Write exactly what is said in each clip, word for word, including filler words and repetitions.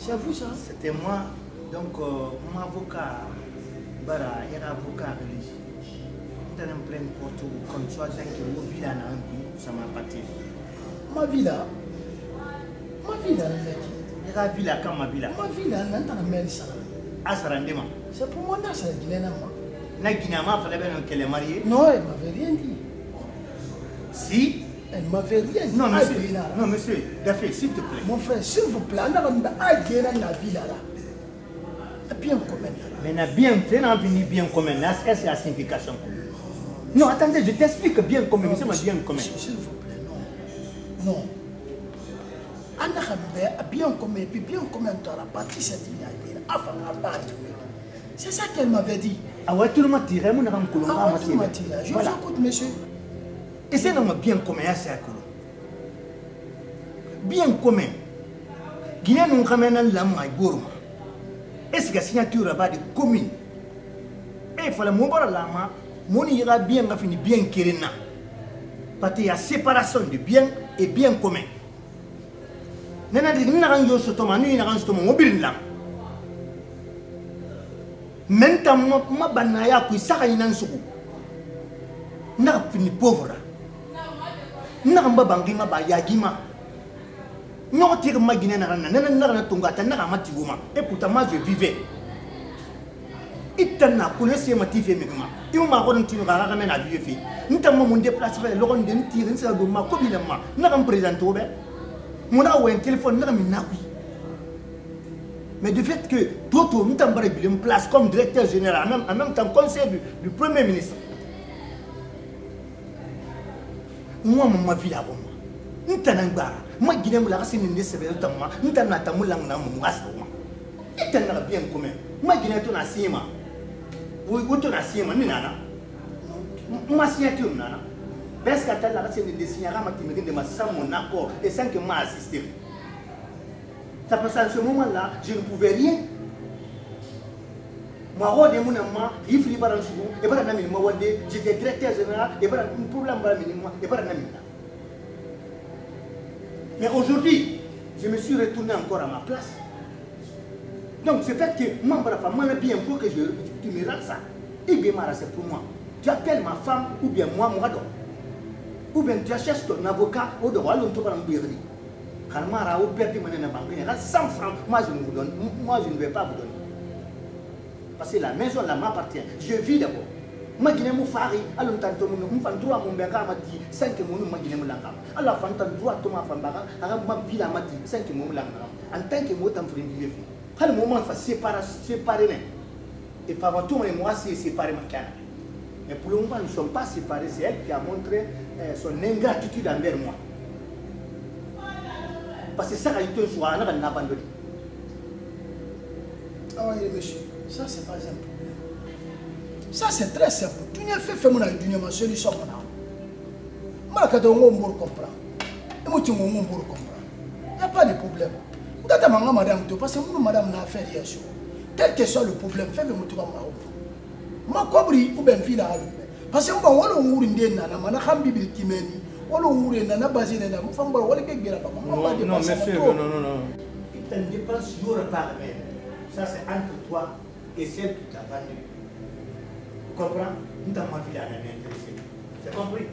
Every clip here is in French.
C'est à vous ça? C'était moi, donc euh, mon avocat, Bara, era avocat religieux. On était en pleine porte, comme tu as dit que mon villa n'a un coup, ça m'a pâté. Ma villa? Ma villa, mec. Era villa comme ma villa. Ma villa, n'a pas la même ça. Ah, ça rendait moi. C'est pour moi, ça, Guinée, moi. La Guinée, il fallait bien qu'elle est mariée. Non, elle m'avait rien dit. Si? Elle m'avait rien dit. Non, monsieur. Non, monsieur. D'affaire, s'il te plaît. Mon frère, s'il vous plaît, on a un guérin dans la villa là. Bien commun. Mais n'a bien fait, n'a venu bien commun. C'est la signification. Non, attendez, je t'explique bien commun. C'est ma bien commun. S'il vous plaît, non. Non. On a bien commun, puis bien commun, tu as parti cette ligne avant à battre. C'est ça qu'elle m'avait dit. Ah ouais, tout le monde tirait, mon âme colon. Ah ouais, tout le monde tirait. Je vous écoute, monsieur. Et c'est un bien commun, c'est à Kolo. Bien commun. Guinée nous ramène la main à Gourma. Est-ce que la signature là-bas de commune? Et il fallait m'ouvrir la main, mon ira bien, ma fini bien kirena. Parce qu'il y a séparation de bien et bien commun. Nana dit, nous n'avons pas de tomate, nous n'avons pas de mobile là. Maintenant, ma banaya qui s'arrête dans ce coup. N'a fini pauvre. N'a pas bangi ma bayagima. Non, tire ma guinée n'a rien, n'a rien tongata, n'a rien matibuma. Et pourtant, moi je vivais. Il t'en a connaissé ma tifé migma. Il m'a rendu une rare ramène à vivre. Nous t'avons mon déplacement, l'oron d'un tir, une salle de ma copine, n'a rien présenté au bain. Mon a un téléphone, n'a rien mis. Mais du fait que toi, nous t'avons une place comme directeur général, en même temps conseiller du, du Premier ministre. Moi, ma vie là, moi. Nous t'avons un bar. Moi, je suis là, c'est une sévère de moi. Nous t'avons un tamoul là, mon rasta. Et t'en as bien commun. Moi, je suis là, tu as six mois. Oui, tu as six mois, nana. Moi, signature, nana. Parce que tu as là, c'est une signatures qui me dit de ma sans mon accord et sans que moi assisté. Ça passe à ce moment-là, je ne pouvais rien. Moi, je suis là, je suis là, je suis là, j'étais directeur général, je suis là, un problème, je suis là. Mais aujourd'hui, je me suis retourné encore à ma place. Donc, c'est fait que moi, je suis bien pour que je tu me rends ça. Et bien, c'est pour moi. Tu appelles ma femme ou bien moi, moi, ou bien tu achètes ton avocat ou de Wallon, tu vas me dire. Quand je perdu mon banque, cent francs, moi je ne vous donne, moi je ne vais pas vous donner. Parce que la maison là m'appartient. Je vis d'abord. Moi je n'ai pas fait, alors tantôt mon enfant droit mon béca m'a dit cinq mois moi je n'ai pas l'engagement. Alors enfant droit tout ma femme baga, alors ma ville m'a dit cinq mois l'engagement. En tant que moi t'en ferais vivre. Quand le moment fait séparer séparer et par tout moi c'est séparer ma canne. Mais pour le moment nous ne sommes pas séparés. C'est elle qui a montré euh, son ingratitude envers moi. Parce que ça a été un choix, on a abandonné. Ah oui, monsieur, ça c'est pas un problème. Ça c'est très simple. Tu n'as fait faire mon avis, ma solution. Moi, quand on va comprendre, et moi, tu vas comprendre. Il n'y a pas de problème. Vous êtes ma madame, parce que moi, madame n'a fait rien sur. Quel que soit le problème, faites-moi tout comme moi. Ma cobri ou bien fille à parce que on va voir on ouvre une denne, on a un bibi qui mène. On ouvre une nana basée dans la femme, on va aller bien là-bas. Non, monsieur, non, non, non. Il t'en dépense jour par même. Ça, c'est entre toi et celle qui t'a vendu. Tu comprends? Nous t'avons envie d'aller intéressé. C'est compris?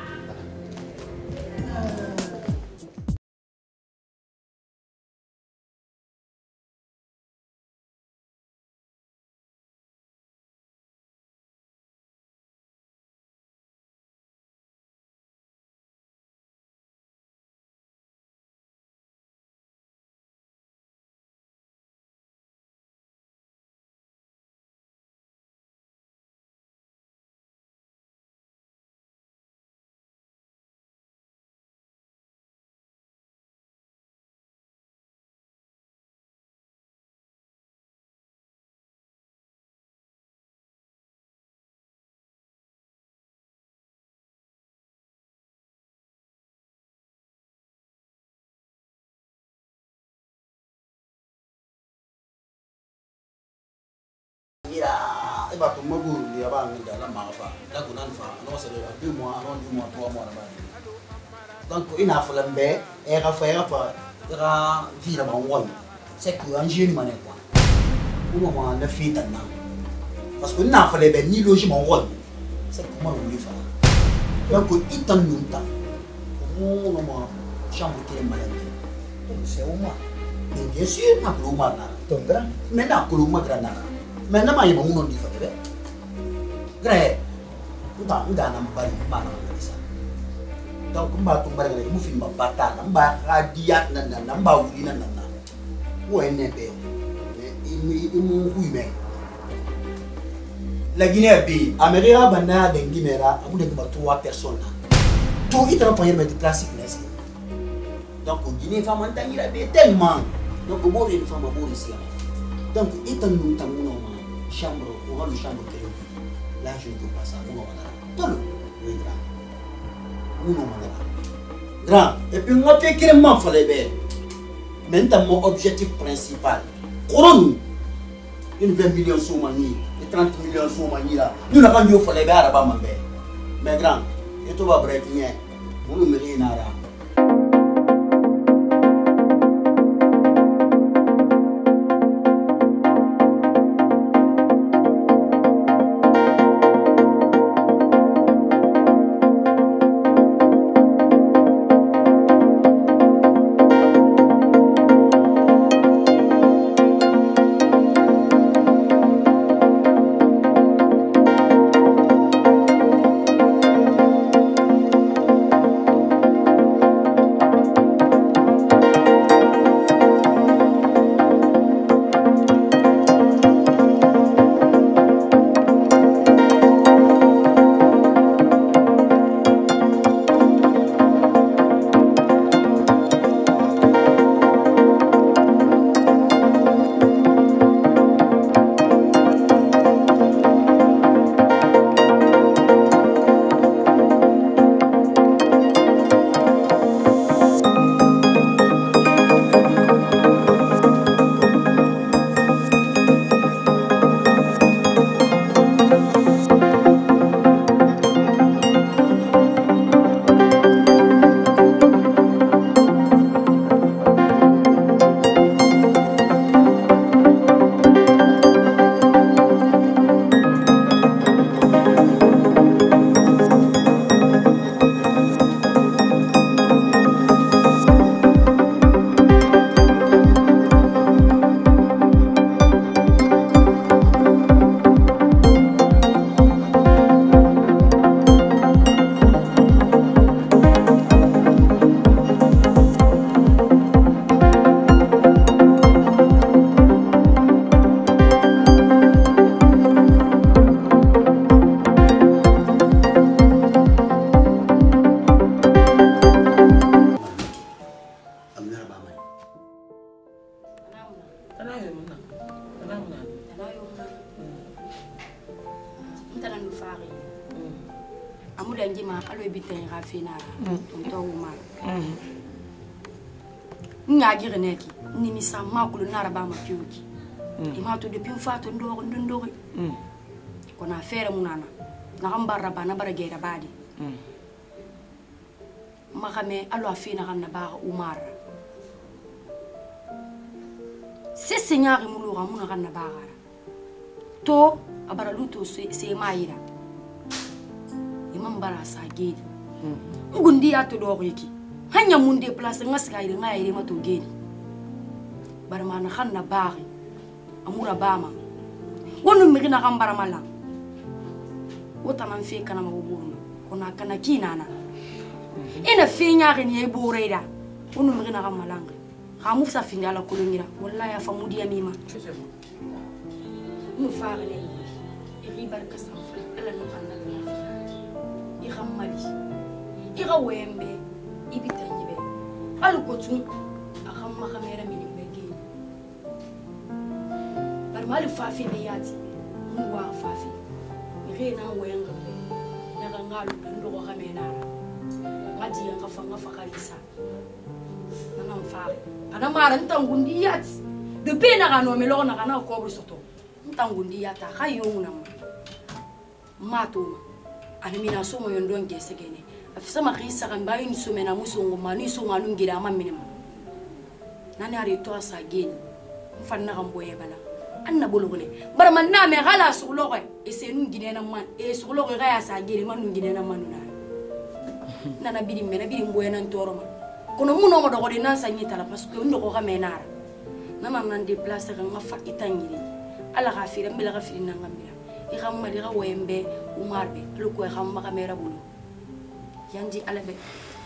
Il va tomber au bout, il va aller dans la marfa. Là, on a une femme, non, c'est deux mois, non, deux mois, trois mois là-bas. Donc, il a fait l'embé, il a fait, il a fait, il a fait, il a fait, c'est que un jeune mané quoi ou moment na fi tan parce que n'a fallait ben ni logement rôle c'est comment on lui faire donc itan nunta mon moment chambre qui est malade donc c'est au moins mais bien sûr na ko ma na donc grand mais na ko ma grand na mais na ma yeba mon di fa be grand nda nda na mbari ma na ça donc mba to mbari mu fi ma bata na mba radia na na mba wuli na na ouais n'est pas il me il la Guinée est pays Amérique bana de Guinée là on est que trois personnes tout il t'en prend mettre classique donc Guinée femme en il a tellement donc au bord une femme au bord ici donc il t'en nous t'en nous chambre on va le chambre là je ne peux pas ça on va là tout le grand on va là grand et puis on fait carrément fallait bien maintenant mon objectif principal couronne une vingt millions sur mani et trente millions sur mani là nous n'avons pas eu fallait bien à ma mère mais grand et tout va bref bien vous ne me rien à Ngagire neki ni misa makulu naraba mapyuki imato depuis fato ndoro ndoro kona fere munana na gambara bana baragera badi makame alo afina kanna ba umar se senyari mulura muna kanna bagara to abara luto se se maira imam bara sagedi ngundi ato doro yiki hanya mun déplacer ngasika ile ngaya ile mato geni barmana khanna baari amura bama wonu migina kambara mala wota man fe kana maburu kona kana kinana ina fe nyaari ni ebureda wonu migina kamalanga khamu sa fingala kolongira wallahi afamudi ya mima nu faale iri barka sanfa ala no annabi i khamali i gawembe ibitanyibe alukotu akhamma khamera mini mbegi barmali fafi biyati ngwa fafi mirena wenga be naga ngalu ndo khamena ngadi yanga fanga fakalisa nana mfari ana mara ntangundi yati de pena kano melo na kana ko soto ntangundi yata khayuna mato alimina somo yondonge segene afisa makisa kamba yini somena musongo mani songa lungira ama minima nani ari to asageni fanna kan boye bala anna bologole bara man na me hala sulogo e se nu gine na man e sulogo ga ya sa gele man nu gine na man na nana bidi me na bidi boye nan toroma kono muno mo dogo de nan sa nyita la parce que ndo ko ga menara nana nan déplacer nga fa itangiri ala ga fira mbela ga fira na ngamira i ga mali ga wembe umarbe lu ko ga ma kamera bulu yanji ala be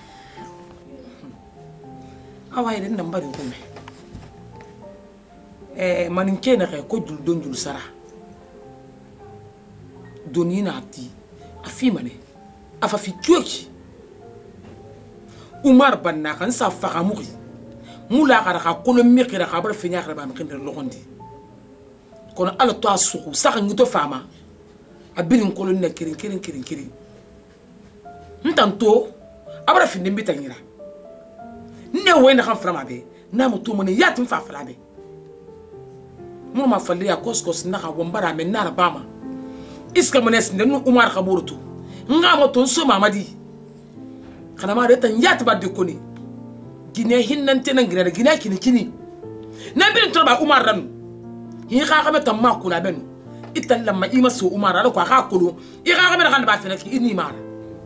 awaye den nan bari ko me eh manin kena ko dul don dul sara doni na ti afi mane afa fi kyoki Umar banna kan sa faga mugi mula gara ka kono mikira ka bar finya khara ba mikin lokondi kono ala to asuku saka ngito fama abilin kono ne kirin kirin kirin kirin ntanto abara finde mbitanyira ne wena kan frama be na mutu mun yatin fa fala be mun ma falle ya koskos na ka wombara men na bama iska mones ne nu Umar khaburtu ngamo ton so mamadi kana ma reta nyat ba de koni gine hinnan tenan gine gine kini kini na bin to ba Umar ran yi ka ka meta ma kula benu itan lamma ima so Umar ala ko ka kulu yi ka ka meta kan ba fena ki inni mara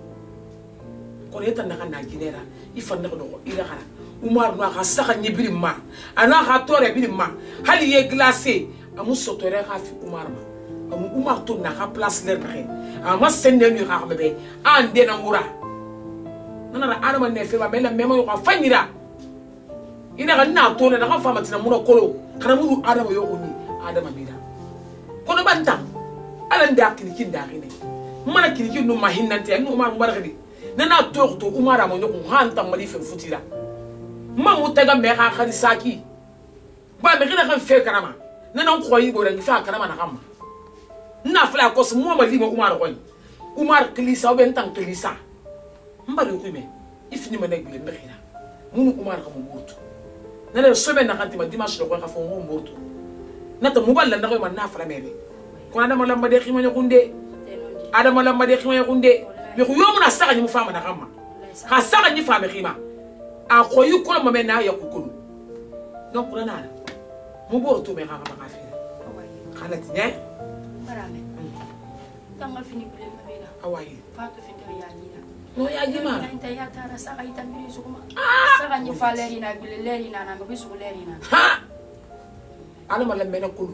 ko reta na kan na gine ra ifan na ko ila kana Umar no ka saka nyibiri ma ana ka tore bi ma hali ye glacé amu sotore ka fi Umar ma amu Umar to na ka place ler na ama sende mi ka ka be ande na ngura nana ra adama ne fe ba mela memo yo ka fanyira ina ga na to na ka fama tina muno kolo kana muru adama yo oni adama bida kono banta ala nda kini kinda kini mana kini kinu mahinnante no Umar mubarakadi nana to to Umar mo nyoko hanta mali fe futira ma mutaga me ka khari saki ba me kina kan fe karama nana ko yi go rangi fa karama na kama na fla ko mo mali mo Umar ko Umar klisa o ben tan klisa mbali ko me ifini ma nek le mbkhina munu Umar ka mo murtu nana sobe na kanti ma dimanche ko ka fo mo murtu nata muballa na ko ma na fala mebe ko ana mo lamba de khima nyakunde ada mo lamba de khima nyakunde me ko yomu na saka ni mu fama na kama ka saka ni fama khima a ko yu ko ma me na ya ko ko donc ko na mu bortu me ka ka ka fi khala tinya barame tanga fini bile mabela awaye fato fini ya ni no ya jima inta ya tara saka itambiri sukuma saka ni faleri na bile leri na na mbi su leri na ha ala ma lambe na kulu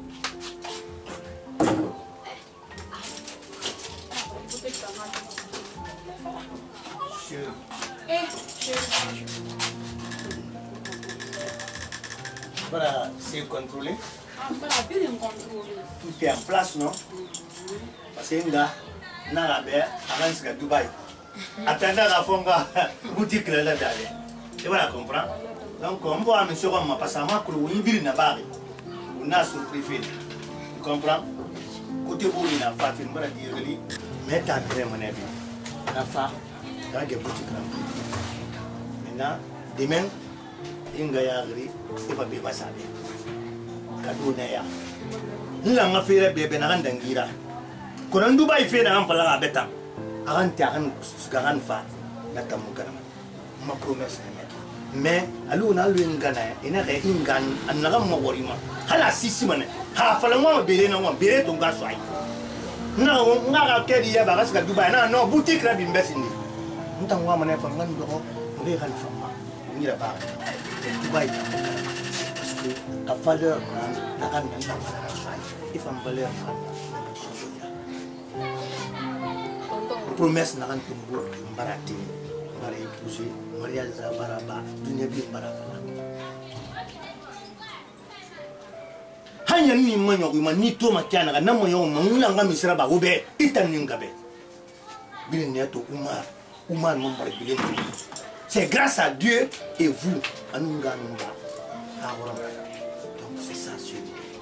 eh Voilà, c'est contrôlé. ah bara bien contrôlé Tout est en place, non? Parce que nga na la be avance à Dubaï. Attendez la fonga boutique là d'aller. Tu vas la comprendre. Donc on voit monsieur comme ma passe à ma cour une ville na bari. On a surpris. Tu comprends? Côté où il a fait une bonne dire mais t'as très mon avis. La fa la boutique là. Maintenant demain inga ya gri e ba be basabe. Kaduna ya. Nla nga fere bebe na ndangira. Kono Dubai fe na ampala abeta. Agan ti agan sugaran fa na tamugana. Ma promesse ne met. Mais alu na lu ngana ina re ingan anaga mo worima. Hala sisi mane. Ha fala mo bere na mo bere to ga swai. Na nga ga kedi ya ba ga Dubai na no boutique la bimbesini. Ntangwa mane fa ngan do mo re kan fa ma. Ni la ba. Dubai parce que la valeur na agan na na swai. Il faut me valeur. Promesse n'a rien tumbo barati bara épousé mariage za baraba dunya bi barafala hanya ni manyo ma ni to makiana na moyo mangula nga misra ba obe itani ngabe bin neto Umar Umar mon bara bilin c'est grâce à Dieu et vous anunga nunga awra donc c'est ça sûr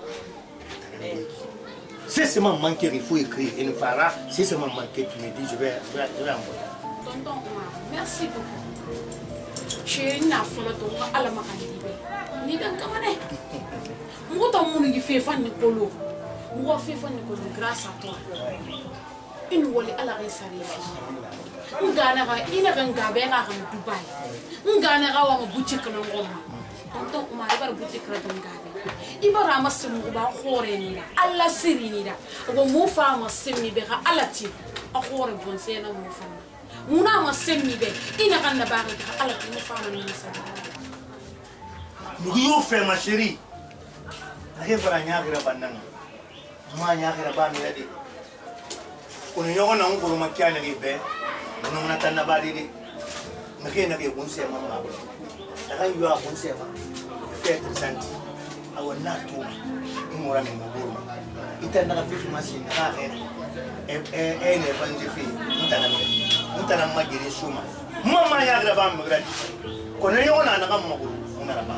c'est seulement manquer, il faut écrire. Et nous fera, c'est seulement manquer, tu me dis, je vais, je vais, je vais envoyer. tonton Omar merci beaucoup j'ai une affaire de toi à la maladie ni dans kamane moi ton monde qui fait fan Nicolo moi fait fan Nicolo grâce à toi une wali à la résarise ngana ga ina ga ngabe ga ga Dubai ngana ga wa boutique na ngoma tonton Umar ibar boutique la dungabe ibar amasim ba khore ni alla siri ni da go mu fa amasim ni be ga alati a khore bon sena mu fa muna amasim ni be ina kan na ba ga alati mu fa ni sa nous yo fait ma chérie ake bara nyagira bandanga ma nyagira ba mi yadi on yogo na ngoro makiana ni be no muna tanna ba didi ngake na ke bunse mama ba daga yo a bunse ba fait santi awa na to imora mi ngoro itanda ka fifi machine ka re e e ne banje fi mutana mi mutana magiri shuma mama nyagira ba mi gradi kono yogo na na kam maguru muna ba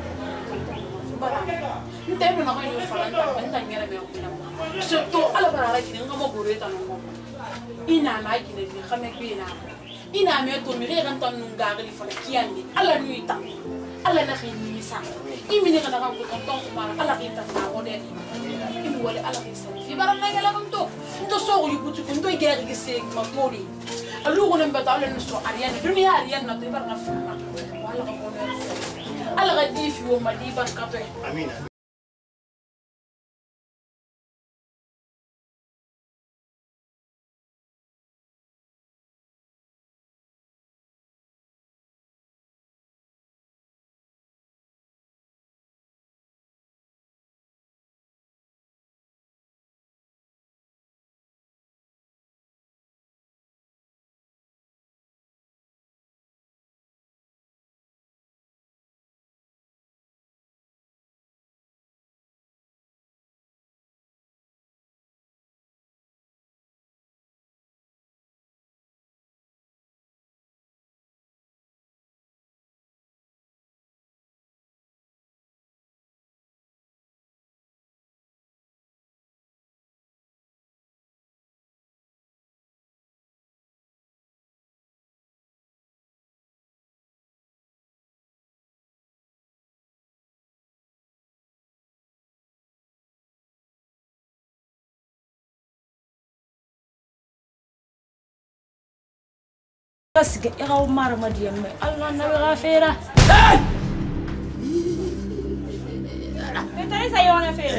nte me na ko yo fala nta nta ngere me ko na surtout ala bara la kini ngamo gore ta no ina na kini ni khame ko ina ina me to mi re kan tan nunga gali fala kiyandi ala ni ta ala na khini sa imi ni kana ko tonton Umar ala ki ta na wode imi wala ala ki sa fi bara na ngala ko to ndo so yu butu ko ndo gere gi se ma modi alu ko nembe ta ala no so ariane dunia ariane na to bara na fa wala ko ko ala ga di fi wo madi barkato amina بس يغاو مار ما ديما الله نبي غفيره انت ليس يونا فين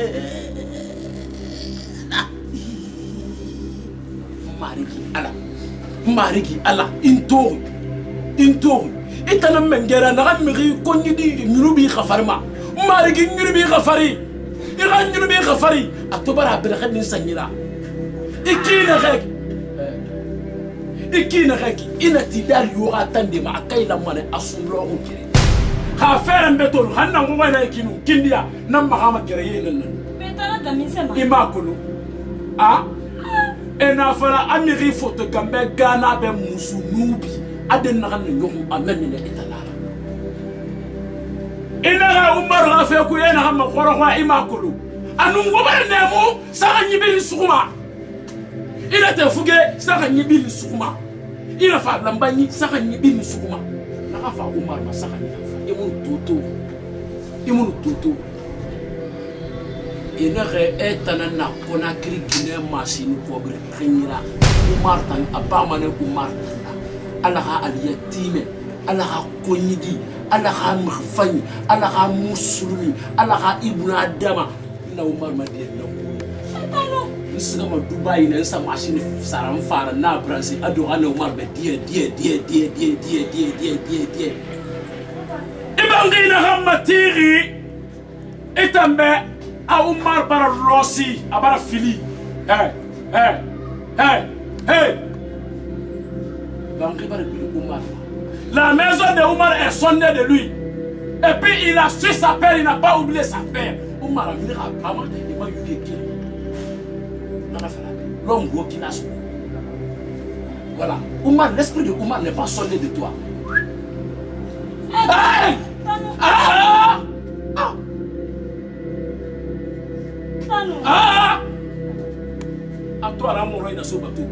marigi ala marigi ala intori intori itana mengera na miri konni di nyurubi khafarma marigi nyurubi khafari ira nyurubi khafari atobara bil khadni sanyira ikina khek ikina khek ina tidal yura tande ma kayla mane asumlo ko kire ha fere mbetol hanna ngo wayna ikinu kindia nam mahama gere yenen betana da min sema imakulu a ena fara amiri foto gambe gana be musu nubi aden na kan nyom amene ne itanara ina ga umar ga fe ku ena ham khoro wa imakulu anu ngobare nemu saka nyibiri sukuma ina te fuge saka nyibiri sukuma ina fa lambanyi saka nyibiri sukuma na fa umar ma saka nyafa imun tutu imun tutu ina re etana na kona krikine machine ko bir khinira umar tan abamane umar tan ala ha al yatime ala ha konyigi ala ha mkhfani ala ha muslimi ala ha ibnu adama na umar madiyya na Islam Dubai na sa machine saram fara na Brazil ado ana umar be die die die die die die die die die die ibangina hammatiri itambe a umar bara losi abara fili hey hey hey hey bangi bara bi umar la maison de Umar est sondée de lui et puis il a su sa père, il n'a pas oublié sa père. Umar a mis à Pama, il m'a eu qui l'homme gros qui n'a pas. Voilà. Umar, l'esprit de Umar n'est pas sondé de toi. Hey! Ah! Ah! Ah! À toi, l'amour est dans ce bateau.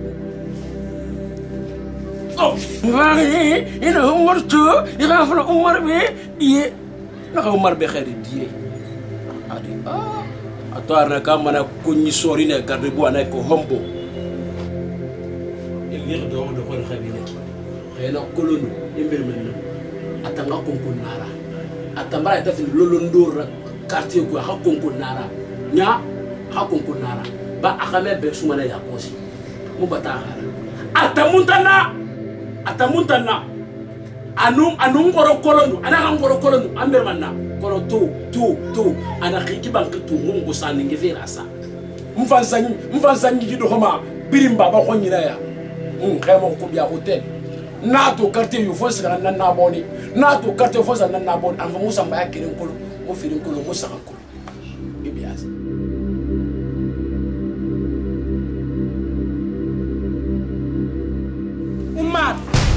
Oh! Marie, il a Umar tout, il a fait Umar bien, il a Umar bien dit. Ah! À toi, la caméra, qu'on y soit, il est gardé pour un écho hombo. Il y a dehors de quoi le cabinet. Il y a un colonne, il y a un attends qu'on connaît. atambara ita fin lolondor quartier ko ha konko nara nya ha konko nara ba akame be sumana ya kosi mu bata hara atamuntana atamuntana anu anu ngoro kolonu ana ngoro kolonu ambe manna kono to to to ana khiki banki to ngongo saninge verasa mfansanyi mfansanyi gido homa birimba ba ko nyina ya um khemo ko biya hotel na to quartier yo fosi na na boni na to quartier fosi na na boni anfa musa mbaya kiren kolo mo firin kolo mo saka kolo ibias Umar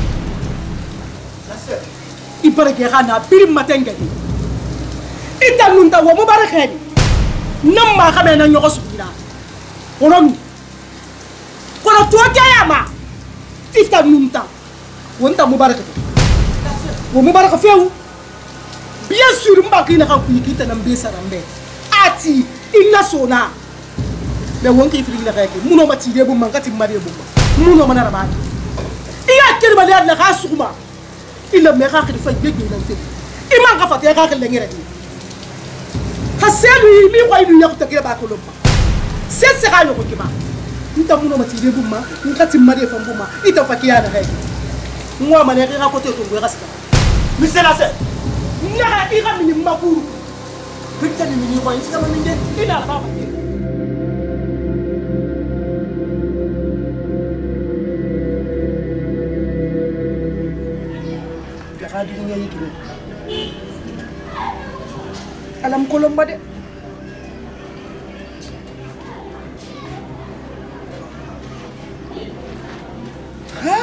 ibarake khana birim matengedi ita nunta wo mubarakani namma khabe na nyoko subira kono kono tuote yama ita nunta wonta mubarakati wo mubaraka few bien sûr mbakina ka kuyikita na mbesa rambe ati inna sona me wonki fili la reke muno mati de bu mankati mariye bu muno manara ba iya kirba le la khasuma illa me ka khidi fa gege na fe iman ka fa te ka khille ngere khaselu mi ko idu yakta ke ba ko lomba se se ka yoko kiba nta muno mati de bu ma nkati mariye fa mbuma ita fa kiya na reke moi mané ka côté to ngwe gasika monsieur la se naka ira mini makuru putain ni mini ko ita ma minde ina ba ba ka dunya yiki alam kolomba de ha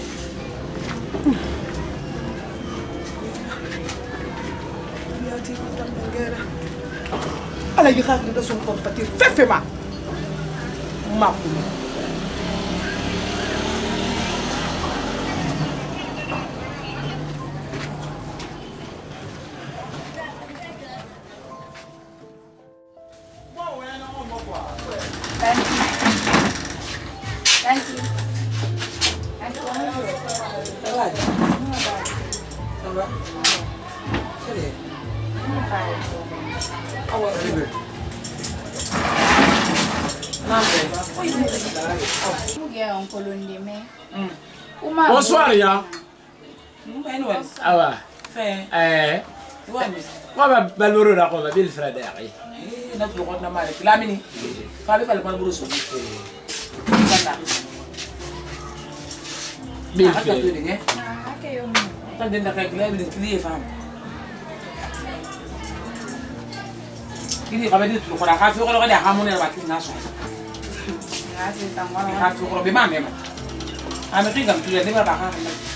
ala yi xaar da son compatir fefe ma ma ko Thank you. Thank you. Thank you. Ça va? C'est bien. Ah ouais, c'est bien. Bonsoir, ya. Awa. Eh. Wa ba baloro da ko ba bil frère derrière. Eh, na ko na mari. Lamini. Fa bi fa le mal buruso. Bil frère. Ah, okay, yo. Tan den da kay klay bi klié fam. Kini ka ba di ko ra ka fi ko ko da ha mo ne ba kin na so. Gracias, tamara. Ka fi ko be ma me ma. Ame ki gam tuya de ba ka ha.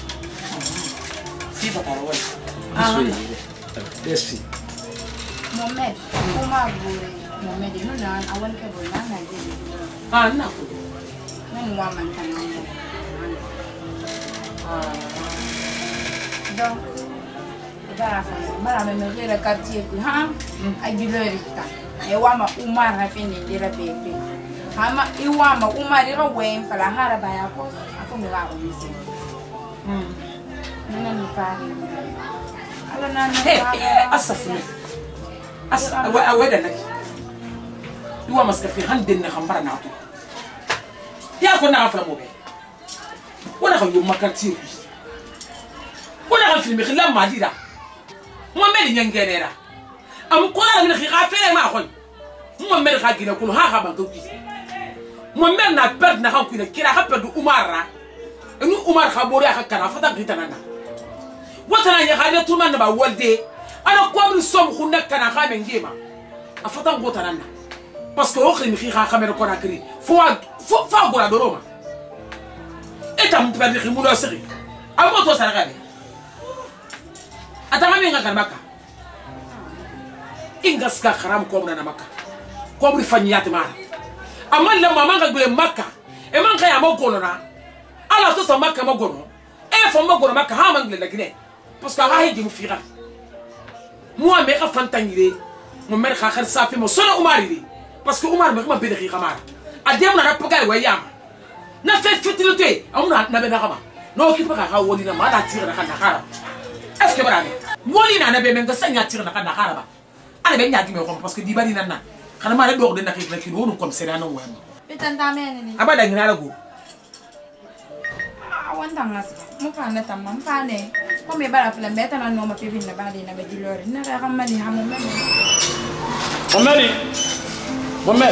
Si pa taro wai. Ah. Merci. Mohamed, kuma go Mohamed no na awan ke bo na na je. Ah, na ko. Nan wa man tan no. Ah. Donc, bara fa, bara me me rera quartier ku ha. Ai bilerita. E wa ma Umar ha fini dira bebe. Ha ma i wa ma Umar ira wen fala hara ba ya ko. Afu me ga o misi. Hmm. Nana ni fari. Ala na na. Hey, asafuna. As awa awa da naki. Duwa maska fi handin na khambara na to. Ya ko na afra mo be. Wala ko yo makarti. Wala ko filmi khilam madira. Mo meli nyangenera. Am ko la ni khiga fere ma khon. Mo meli kha gina kun ha ha ban ko ki. Mo meli na perd na kan ku kira ha perdu Umar. Enu Umar khabori aka kana fata gitanana. Watana ya khale tuma na ba walde. Ana ko mi som khunna kana kha men gema. Afata ngotanana. Parce que okhri mi khiga khamera ko nakri. Fo fo fa gora doroma. Eta mu perdu khimulo siri. Amo to saragale. Atama mi ngaka maka. Ingaska kharam ko na maka. Ko mi fanyati mara. Amalla mama ngagbe maka. E man kaya mo kolona. Ala to sa maka mo gono. E fo mo gono maka ha mangle la gine. Parce que ha hidi mu fira. Moi me ka fantangire. Mo mer kha khar safi mo sona Umari. Parce que Umar me ma be de khamara. Adem na rapoga wa yama. Na fe futilité. Amuna na be na kama. No ki pa ka woni na ma da tire na kana khara. est-ce que bara woli na na be men ga sanya tira na kana haraba ala be nyaagi me ko parce que di bari nan na kana ma le dog de na ki na ki wonu comme c'est nan wa Bitanta mene ni. abada ngina la go Awanda ngas. Mo fa na tam mo fa ne. Ko me bara fla meta na no ma pe bin na ba de na be dilore. Na ra xam mani hamu mene. Momedi. Momed.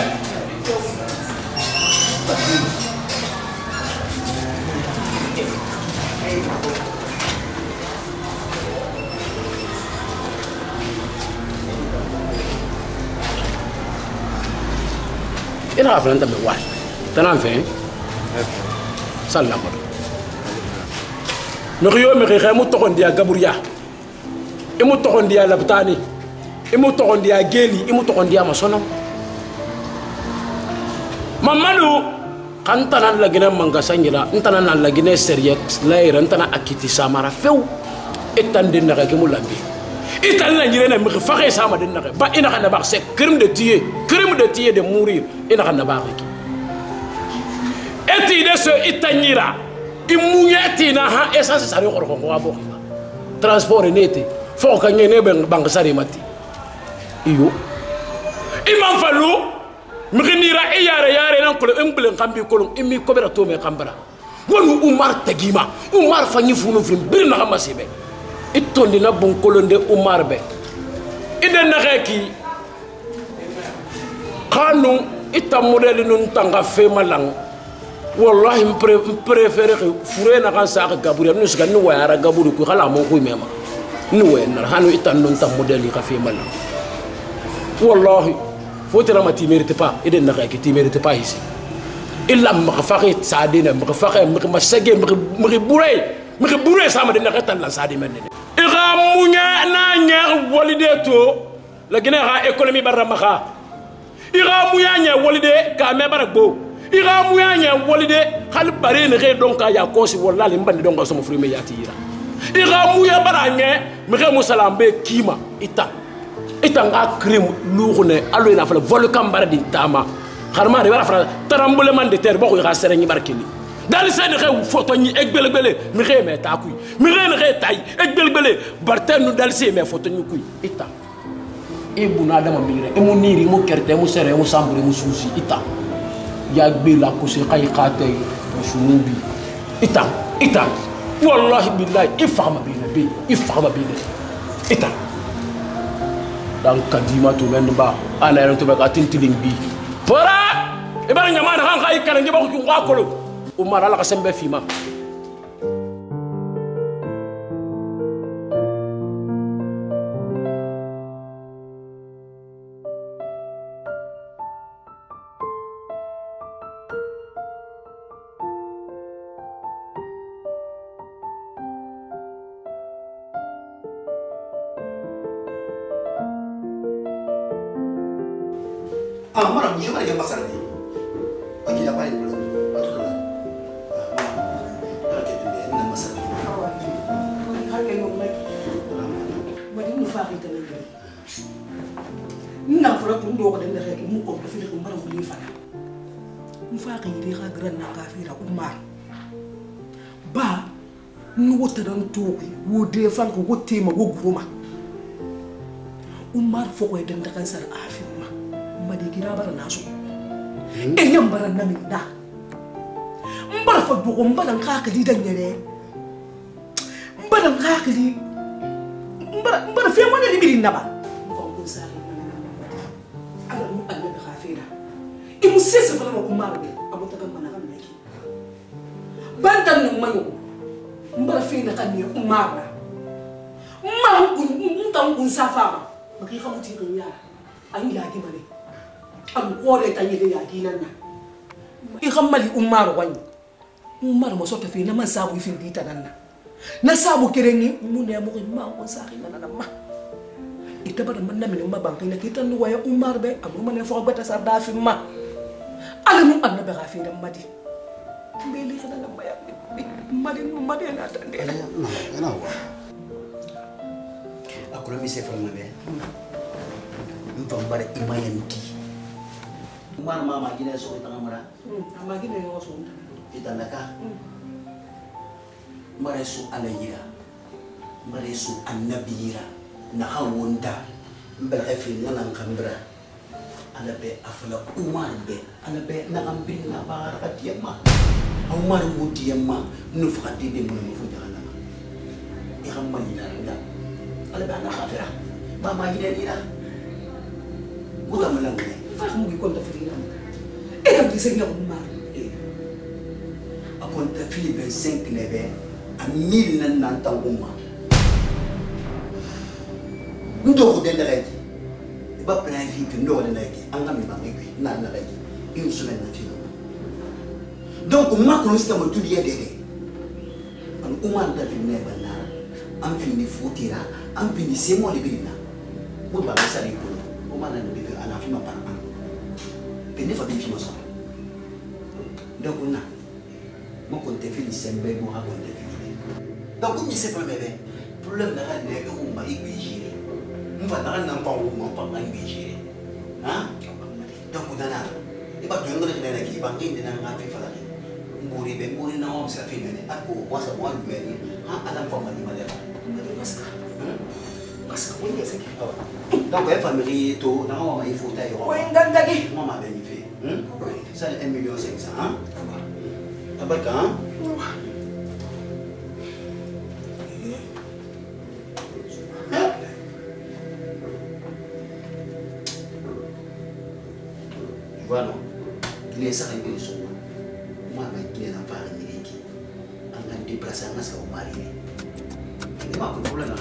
Ina ka fana tambe wa. Tanan fe. Sallam. Me riyo me riyo mu to dia gaburia. Imu to dia labtani. Imu to dia geli, imu to dia masono. Mamadu kan tanan lagina manga sangira, ntanan lagina serieux, laira ntana akiti samara few. Etan din naga ke mulambi. Itan la nyire na mi faxe sama din naga. Ba ina kana ba c'est crime de tuer, crime de tuer de mourir. Ina kana ba ki. Eti de ce itanyira. Imunyati na ha essence sari ko ko abo. Transport neti. Fo ka nyene bang sari mati. Iyo. Imam Fallou mrinira e yare yare nan ko emblen kambi ko imi ko bera to me kambara. Wonu Umar Tagima. Umar fanyi funu fun bir na masibe. Itondi na bon kolonde Umar be. Ide na reki. Kanu ita model nun tanga fe malang. Wallahi préféré fure na kan sa gaburi nu suka nu wayara gaburi ko kala mo ko mema. Nu wayna hanu ita nun ta model ka fe malang. Wallahi faut te la mati mérite pas ide na reki ti mérite pas ici. Illa maghfaqi saadina maghfaqi maghmasage maghburey maghburey sama de na tan la saadi men. Iga munya na nya walide to la gina ha économie baramaha. Iga munya nya walide ka me barakbo. Iga munya nya walide hal bare ne re donc ya kosi wallahi mbandi donc so mo frime yatira. Iga munya baranye me re musalambe kima ita. Ita nga crime lourne alo ina fala volcan baradi tama. Harma re bara fala tremblement de terre boko ga sere ni barkini. Dal sen re photo ni egbelegbele mi re me ta kuy. Mi re ne re tay egbelegbele barten nu dal se me photo ni kuy ita. E buna dama mire e mo niri mo kerte mo sere mo sambure mo susi ita. Ya gbe la ko se kay khate sunubi ita ita wallahi billahi ifama bi nabi ifama bi ita dan kadima to men ba ana ero to ba tintiling bi fora e bara nyama na kan kay kan ngi ba ko ko ko umar ala ka sembe fima Ah, moi, je vais aller passer. Ok, il n'y a pas de problème. Pas de problème. Madi gira bara naso e yam bara na min da mbara fa dogo mbara ngakali da nyere mbara ngakali mbara mbara fe mo ne bi naba ko ko sari ala mu alla da khafira e mu sese fa ko marbe abu ta gamma na gamma ki bantan no mayo mbara fe na kan ni umara ma kun untam kun safa ba ki xamuti ko yara an yaagi mane am kore ta yede yaagi nan na i xamali umar wani umar mo sota fi na man sabu fi dita nan na na sabu kerengi mu ne mo ma ko saxi nan na ma ita bara man na min ma banki na kitan waya umar be am ma ne fo bata sa da fi ma ala mu an be rafi da madi be li xana na ma ya madi madi na tan de non non akolo mi se fama be mpambare imayanti umar mama gine so itanga mara ama gine yo so itandaka mara su alayira Maresu annabira na hawunda mbal hafi nan kambra ana be afala umar be ana be na ambin na barakat yamma umar mudi yamma nu fadi de mun fu jana e hamma ina nga ala ba na khafira mama ina ina muda malang ne fa mu bi konta firi na e kam ti segna umar e apon ta fili vingt-cinq nebe a mille nan nan ta umma ndo ko de la ba prévu que nous on a été en gamme banque na na la une semaine na tino donc ma ko sta mo tudi yede an umar da fi ne bana am fi ni futira am fi ni semo le bina mo ba sa ri ko o ma na ni bi ana fi ma par an pe ne fa bi fi mo so donc na mo ko te fi ni sembe mo ha ko te fi donc comme c'est pas bébé problème na ha ne ko ma i bi jire on va dans un pan ou on va pas engager hein donc on a et pas de ngone na ki ba ngi na nga fi fala mburi be mburi na on sa fi ne ako wasa mo be ni ha ala pa ma ni ma le parce parce que on est ce qui va donc la famille to na on ma il faut tailler ko ngandagi moi ma ben fait hein ça un million cinq cents hein abaka hein voilà il est ça qui est sur moi mais qui est en phare ni qui en a déplacé à sa mari il m'a pas problème là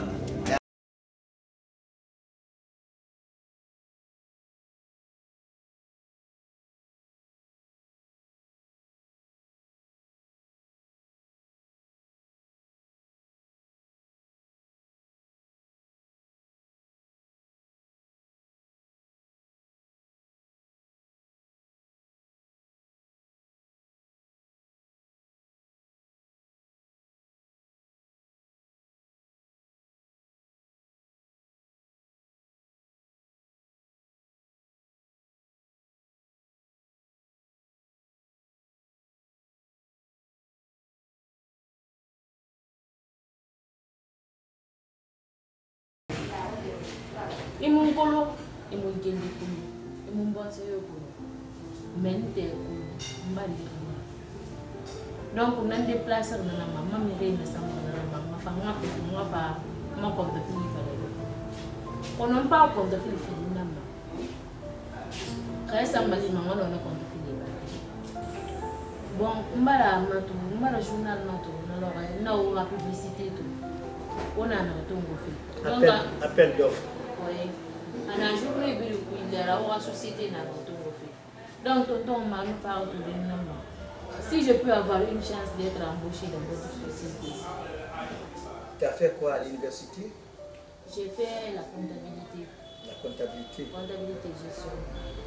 Et mon colo, et mon gueule de colo, et mon bon sérieux colo, mente colo, mbali colo. Donc on a des places dans la maman, mais rien ne s'en va dans la maman, enfin moi peut moi pas, moi compte de fini faire. On n'a pas compte de fini fini maman. Quand ça m'a dit maman on a compte de fini. Bon, mbala mato, mbala journal mato, alors non la publicité tout, on a un tongo fait. Appel, appel d'offres. Oui. On a joué le coup de la société n'a pas tout refait. Donc, tonton m'a nous parle de l'homme. Si je peux avoir une chance d'être embauché dans votre société. Tu as fait quoi à l'université? J'ai fait la comptabilité. La comptabilité. Comptabilité et gestion.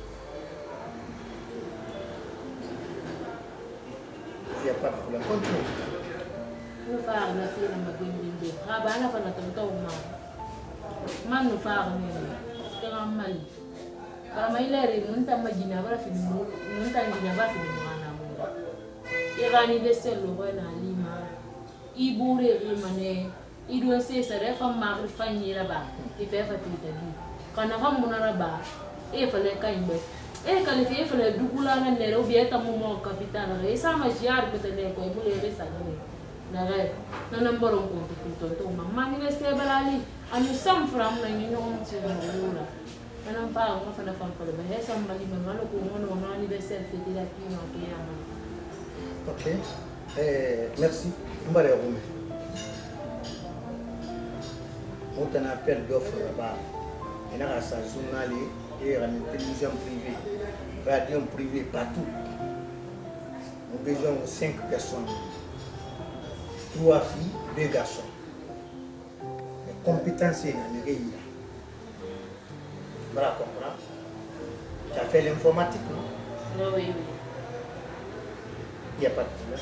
Il n'y a pas de problème. Continue. Nous faisons la fille de ma gueule. Rabana fait notre tonton. Man no fara ni kama mali kama ile re munta majina bara fi munta ngina bara fi mwana mungu irani vesel lo wana lima ibure imane ido se sare fa magri fanyira ba ife fa tita bi kana fa munara ba e fa le kaimbe e kale fi e fa le dukula na ne ro bieta mo mo capital re sa ma jar betene ko ibule re sa ne na re na nambaro ko to to mamma ni se balali anu sam from na ni no mti na lula ana mpa ngo fa na fa ko be he sam mali me malo ko ngono na anniversaire fête la pi no ke ya. OK. Eh merci. Mbare Rome. On a un appel d'offres là-bas. Il y a un journal et une télévision privée, radio privée partout. Nous avons besoin de cinq personnes. Trois filles, deux garçons. Les compétences, il y a une réunion. Voilà, comprends. Tu as fait l'informatique, non? Oui, oui. Il n'y a pas de problème.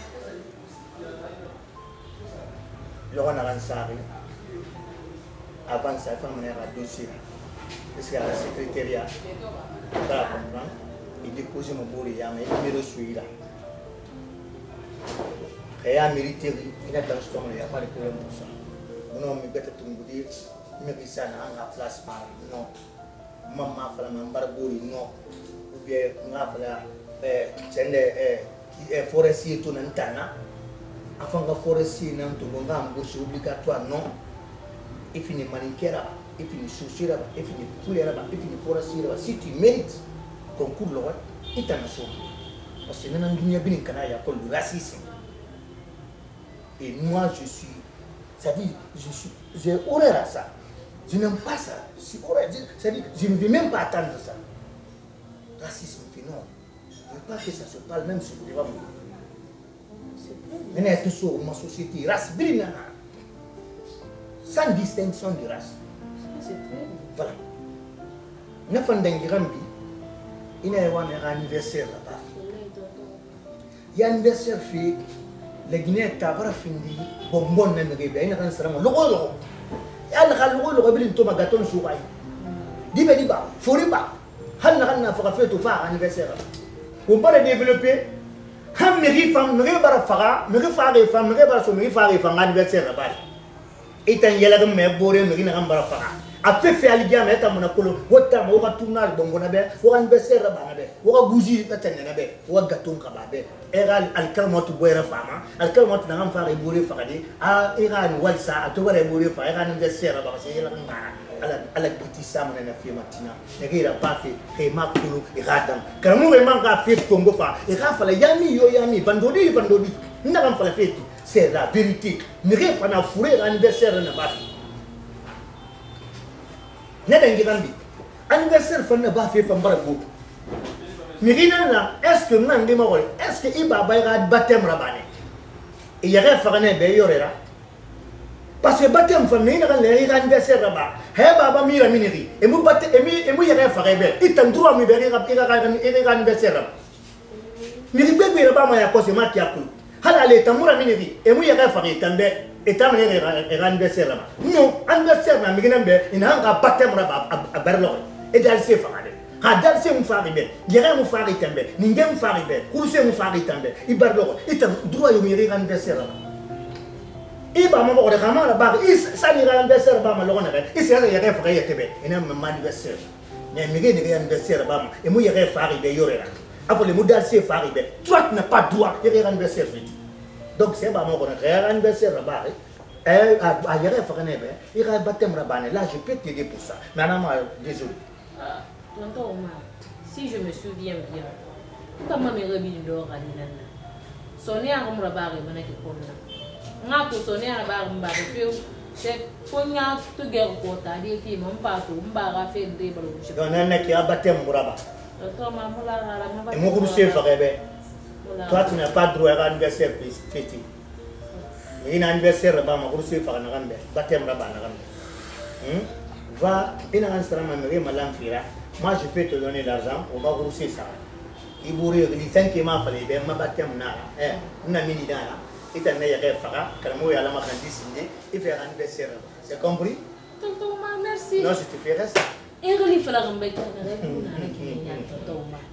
Laurent Aransari, avant ça, il faut mener un dossier. Parce qu'à la secrétariat, voilà, comprends. Il dépose mon bourreau, il y a un numéro celui-là. Il y a un mérité, il y a dans ce temps, il n'y a pas de problème pour ça. non mi bete tungudi mi bisana anga place par non mamma fala man barburi non ou bien nga fala eh sende eh eh forestier to nantana afanga forestier nan to nga embauche obligatoire non et fini maniquera et fini chaussure et fini couleur et fini forestier si tu mérites concours le roi et t'en as parce que nan dunia bin kana ya ko racisme et moi je suis ça dit je suis j'ai horreur à ça. Je n'aime pas ça. C'est horreur. C'est-à-dire, je ne veux même pas attendre ça. Racisme, non. Je ne veux pas que ça se parle même sur les femmes. Mais il y a toujours ma société, race, sans distinction de race. C'est très bien. Voilà. Nous avons il y a un anniversaire là-bas. Il y a un anniversaire fait, les Guinéens ont fini, bonbon, il y a un anniversaire. Yalla khal ko lo bilin to magaton suwai di be di ba fori ba han na na fa fe to fa anniversaire ko bara développer ham mi fam mi bara faga mi fa ga fam mi bara so mi fa ga fa anniversaire ba itan yela ga me bore mi na bara faga a fe fe ali jama ta mona kolo wota mo ga tunar bongo na be wo anniversaire ba na be wo ga buji ta tan na be wo gaton ka ba be egal al kalmatu boyra fama al kalmatu na ngam fa ga bore faga di a iran walsa to bare bore fa iran anniversaire ba se yela ngara ala ala biti sama na fi matina ne gira pa fe ke makulu iradam karamu be man ka fe tongo fa e ka fa la yami yo yami bandodi bandodi nda kam fa la fe c'est la vérité ne gira fa na fourrer anniversaire na ba ne da ngi gambi anniversaire fa na ba fe fa mbara go mirina la est-ce que nan ngi ma wol est-ce que iba ba ga baptême rabane e yare fa ne be yorera parce que baptême fa mina ga le anniversaire raba he baba mira miniri e mu batte e mi e mu yare fa be itan droit mi be ga ga ga anniversaire raba miri be be raba ma ya ko se ma ti akulu hala le tamura miniri e mu yare fa ga tambe etam ne ga anniversaire raba non anniversaire na mi gnembe ina ga baptême raba a berlo e dal se fa ga ha dal se mu fa ga be yare mu fa ga tambe ningem fa ga be kurse mu fa ga tambe i berlo itam droit yo mi ga anniversaire raba iba mo ko de kama la ba is sani ga anniversaire ba ma lo na ga is ya ga fa ga yetebe ina ma anniversaire mais mi ga de anniversaire ba ma e mu ya ga fa ga be yorera apo le mu dal se fa ga be toi tu n'as pas droit de ga anniversaire fait donc c'est ba mo ko na ga anniversaire ba eh a ya ga fa ga ne be i ga baptême ba ne là je peux t'aider pour ça mais non désolé ah tonton Omar si je me souviens bien comment me rebi ndo ga ni nana soni a ko mo ba ga mana ke ko na nga ko soni a ba mba ko fe c'est ko nya to ger ko ta di ti mo mba to mba ga fe de ba lo shi donc nan ki a baptême muraba tonton ma mo la la ma ba e mo ko se fa ga be toi tu n'as pas droit à anniversaire fêté mais un anniversaire ba ma ko se fa na gambe baptême ba na gambe hmm va ina an sara ma me malam fira moi je peux te donner l'argent on va grossir ça il bourre les cinq ma fallait be ma baptême na eh na mini dana ita ne ya ga faga kalmo ya la ma kan dessiner et faire anniversaire c'est compris tonton ma merci non je te ferai ça et relief la gambe ta na re na na ki nya tonton ma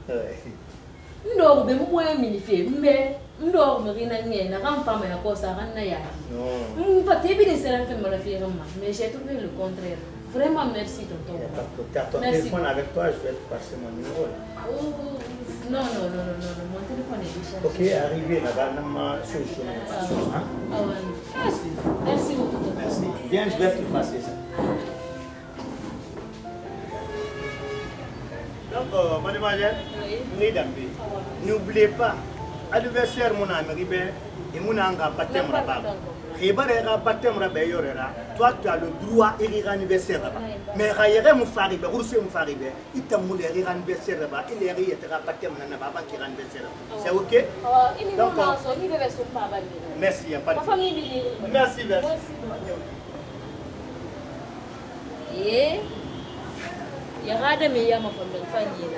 ndo be mo ya mini fe mbe ndo me rina nye na ram fama ya ko sa ran na ya non pa te bi de sera fe ma la fi ram mais j'ai trouvé le contraire vraiment merci tonton tu as ton téléphone avec toi je vais te passer mon numéro oh non non non non non mon téléphone est déjà ok arrivé là-bas na ma solution hein ah ouais merci merci beaucoup merci bien je vais te passer ça donc euh, mademoiselle oui n'oubliez pas anniversaire mon ami et mon anga baptême là-bas et bare ga baptême là-bas yorera toi tu as le droit et l'anniversaire là-bas mais ga yere mu fari be urse mu fari be itam mu le anniversaire là-bas il est rié ta baptême na ba ban ki anniversaire c'est OK donc merci il y a pas de merci merci eh ya gada me ya mafamel fanyina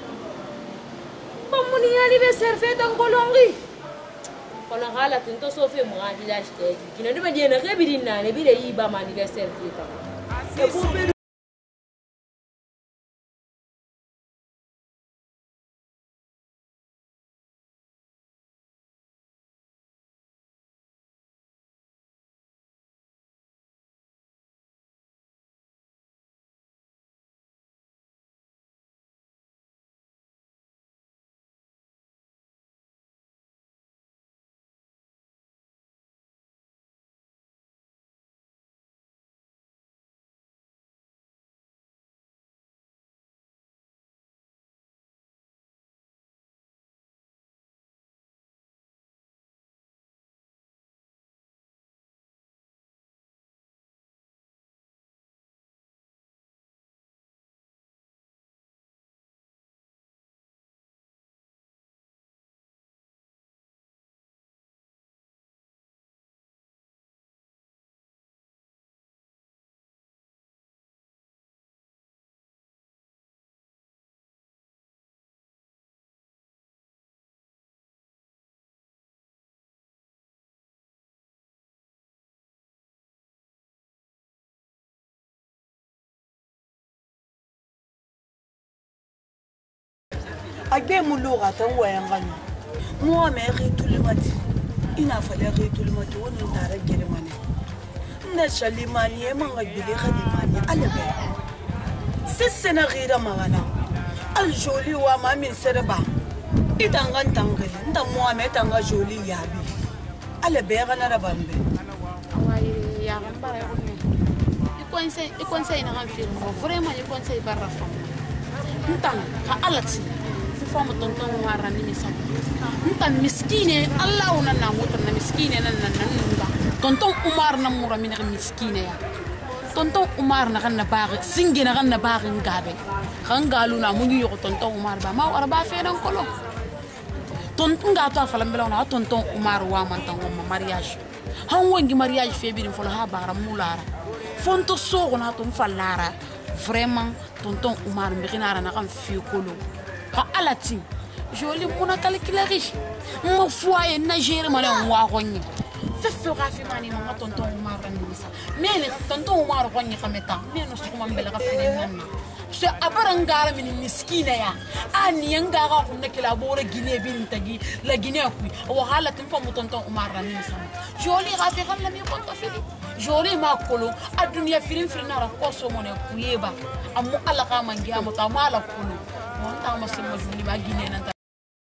comme ni anniversaire fait en Colombie on a la tinto so fe mo ga village ke kina ndi me di na ke bi dinna ne bi de yi ba ma anniversaire fait Agbe mulura tan wayangani. Moi mais tout le matin. Il a fallu tout le matin on ndara germane. Na shalimani e manga bile khadimani alabe. Sisena gira magana. Al joli wa ma min serba. Itangan tangeli nda moi mais tanga joli yabi. Alabe gana rabambe. Awai ya gambara ko ne. Conseil, le conseil n'a rien fait. Vraiment, le conseil va rafraîchir. N'tang, ka alati. Tu fais mon tonton Omar ni misam. N'tang miskine, Allah on a na moto na miskine na na na nunga. Tonton Omar na mura mina miskine ya. Tonton Omar na kan na bag, singe na kan na bag ngabe. Kan galu na mungi yo tonton Omar ba ma wara ba fe dan kolo. Tonton ga to fala mbela na tonton Omar wa man tan wa mariage. Han wangi mariage fe bi folo ha bara mulara. Fonto sogo na to mfalara vraiment tonton Omar mbirina na kan fi kolo ka alati joli mona calculatrice mo foye na gérer mala wa gonni fe fe ga fi mani mo tonton Omar ni misa mais le tonton Omar gonni kameta mais no sukuma mbele ka fere nanna se abarangara min miskina ya ani yanga ga kunna kila bore Guinée bin tagi la Guinée ku wa halatin fa mo tonton Omar ni misa joli ga fi kan la mi konto fili jori ma kolo adunia firin firin na koso mone kuyeba amu ala ka mangi amu ta mala kolo mon ta ma se mo juli ba Guinée nan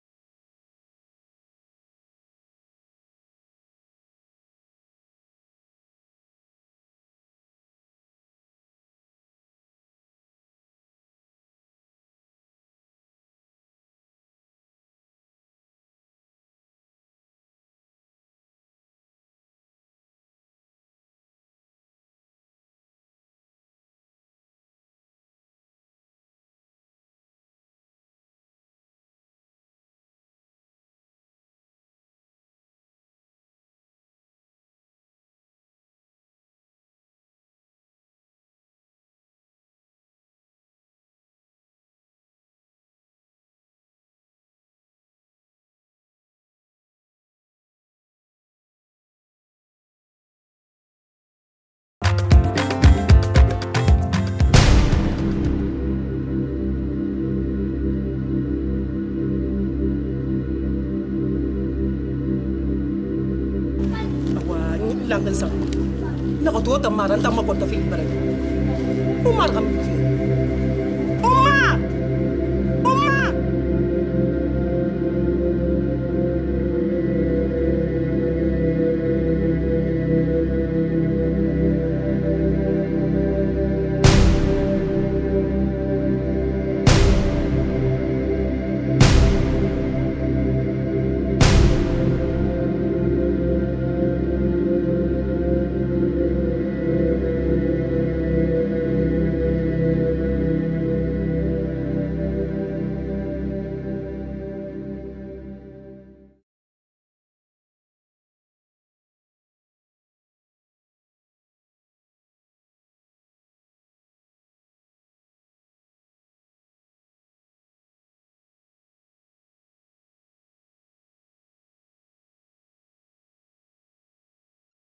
langan sang. Nako to tamaran tama ko ta film barang. Umar kami film.